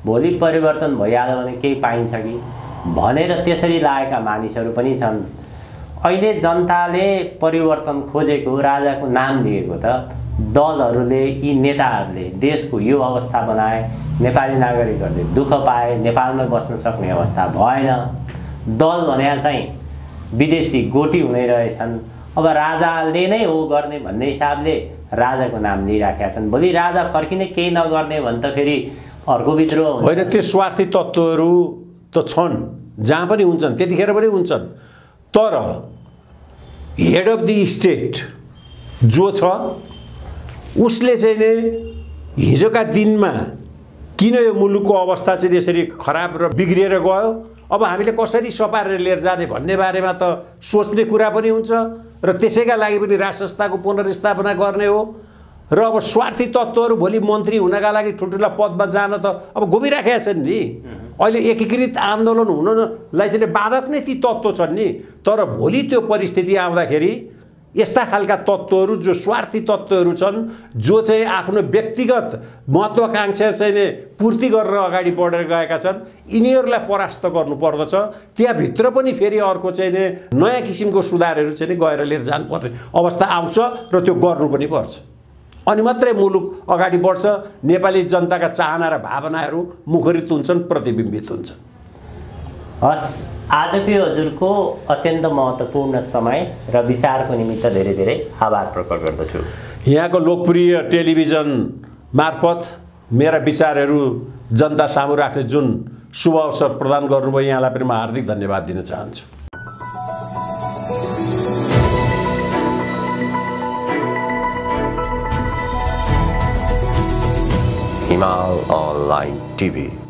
भोलि परिवर्तन भइहाल्यो भने केही पाइन्छ कि भनेर त्यसरी लागेका मानिसहरू पनि छन्। अहिले जनताले परिवर्तन खोजेको, राजाको नाम दिएको त दलहरूले, यी नेताहरूले देशको यो अवस्था बनाए, नेपाली नागरिकहरूले दुःख पाए, नेपालमा बस्न सक्ने अवस्था भएन। दल भने चाहिँ विदेशी गोटी हुने रहेछन्। अब राजाले नै हो गर्ने भन्ने हिसाबले राजाको नाम लिइराखेका छन्। भोलि राजा फर्किने केही नगर्ने भने त फेरि अर्को विद्रोह हुन्छ। होइन, त्यो स्वार्थी तत्त्वहरू त छन्, जहाँ पनि हुन्छन्, त्यतिखेर पनि हुन्छन्। तर हेड अफ द स्टेट जो छ उसले चाहिँ नै हिजोका दिनमा किन यो मुलुकको अवस्था चाहिँ यसरी खराब र बिग्रिएर गयो, अब हामीले कसरी सपारेर लिएर जाने भन्ने बारेमा त सोच्ने कुरा पनि हुन्छ र त्यसैका लागि पनि राज संस्थाको पुनर्स्थापना गर्ने हो। र अब स्वार्थी तत्त्वहरू भोलि मन्त्री हुनका लागि ठुल्ठुला पदमा जान त अब घुमिराखेका छन् नि। अहिले एकीकृत आन्दोलन हुनलाई चाहिँ बाधक नै ती तत्त्व छन् नि। तर भोलि त्यो परिस्थिति आउँदाखेरि यस्ता खालका तत्त्वहरू जो स्वार्थी तत्त्वहरू छन्, जो चाहिँ आफ्नो व्यक्तिगत महत्त्वाकांक्षा चाहिँ पूर्ति गरेर अगाडि बढेर गएका छन्, यिनीहरूलाई परास्त गर्नुपर्दछ। त्यहाँभित्र पनि फेरि अर्को चाहिँ नयाँ किसिमको सुधारहरू चाहिँ गएर लिएर जानुपर्ने अवस्था आउँछ र त्यो गर्नु पनि पर्छ। अनि मात्रै मुलुक अगाडि बढ्छ, नेपाली जनताका चाहना र भावनाहरू मुखरित हुन्छन्, प्रतिबिम्बित हुन्छन्। हस्, आजको यो हजुरको अत्यन्त महत्त्वपूर्ण समय र विचारको निमित्त धेरै धेरै आभार प्रकट गर्दछु। यहाँको लोकप्रिय टेलिभिजन मार्फत मेरा विचारहरू जनता सामु राख्ने जुन शुभ अवसर प्रदान गर्नुभयो, यहाँलाई पनि म हार्दिक धन्यवाद दिन चाहन्छु। हिमाल अनलाइन टिभी।